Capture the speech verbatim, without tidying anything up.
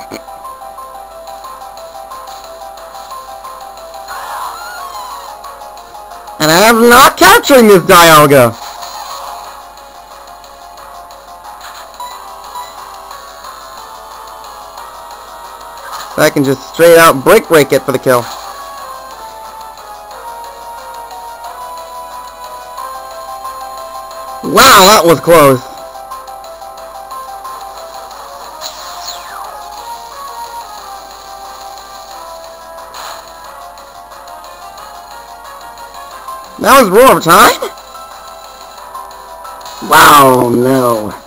And I am not capturing this Dialga! So I can just straight out break break it for the kill. Wow, that was close. That was roar time? Wow, no.